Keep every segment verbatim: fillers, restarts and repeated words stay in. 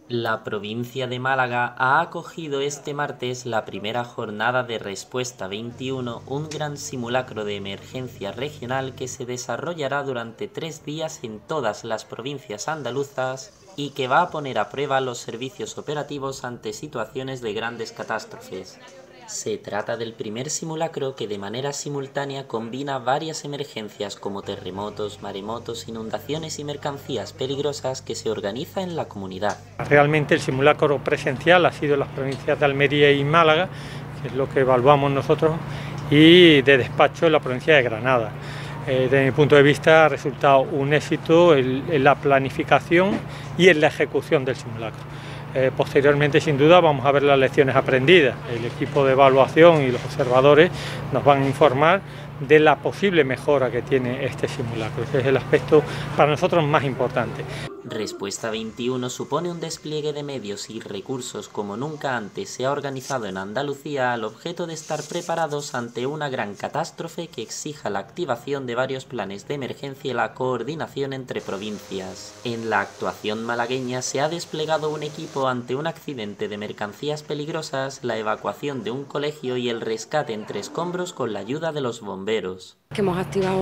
La provincia de Málaga ha acogido este martes la primera jornada de Respuesta veintiuno, un gran simulacro de emergencia regional que se desarrollará durante tres días en todas las provincias andaluzas y que va a poner a prueba los servicios operativos ante situaciones de grandes catástrofes. Se trata del primer simulacro que de manera simultánea combina varias emergencias como terremotos, maremotos, inundaciones y mercancías peligrosas que se organiza en la comunidad. Realmente el simulacro presencial ha sido en las provincias de Almería y Málaga, que es lo que evaluamos nosotros, y de despacho en la provincia de Granada. Eh, desde mi punto de vista ha resultado un éxito en, en la planificación y en la ejecución del simulacro. Eh, posteriormente, sin duda, vamos a ver las lecciones aprendidas. El equipo de evaluación y los observadores nos van a informar de la posible mejora que tiene este simulacro. Ese es el aspecto para nosotros más importante. Respuesta veintiuno supone un despliegue de medios y recursos como nunca antes se ha organizado en Andalucía al objeto de estar preparados ante una gran catástrofe que exija la activación de varios planes de emergencia y la coordinación entre provincias. En la actuación malagueña se ha desplegado un equipo ante un accidente de mercancías peligrosas, la evacuación de un colegio y el rescate entre escombros con la ayuda de los bomberos. Que hemos activado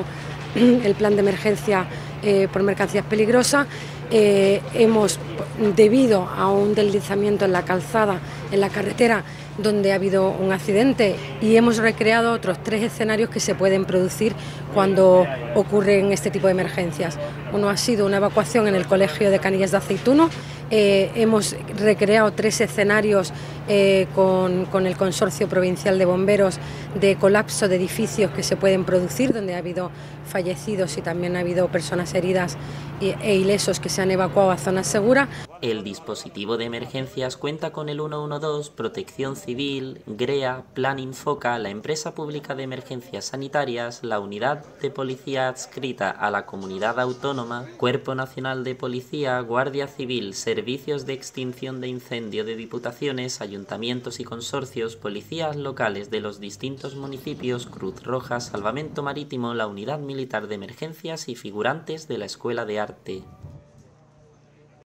el plan de emergencia eh, por mercancías peligrosas. Eh, hemos, debido a un deslizamiento en la calzada, en la carretera, donde ha habido un accidente, y hemos recreado otros tres escenarios que se pueden producir cuando ocurren este tipo de emergencias. Uno ha sido una evacuación en el colegio de Canillas de Aceituno. Eh, hemos recreado tres escenarios eh, con, con el Consorcio Provincial de Bomberos de colapso de edificios que se pueden producir, donde ha habido fallecidos y también ha habido personas heridas e ilesos que se han evacuado a zonas seguras. El dispositivo de emergencias cuenta con el ciento doce, Protección Civil, GREA, Plan Infoca, la empresa pública de emergencias sanitarias, la unidad de policía adscrita a la comunidad autónoma, Cuerpo Nacional de Policía, Guardia Civil, servicios de extinción de incendio de diputaciones, ayuntamientos y consorcios, policías locales de los distintos municipios, Cruz Roja, Salvamento Marítimo, la unidad militar de emergencias y figurantes de la Escuela de Arte.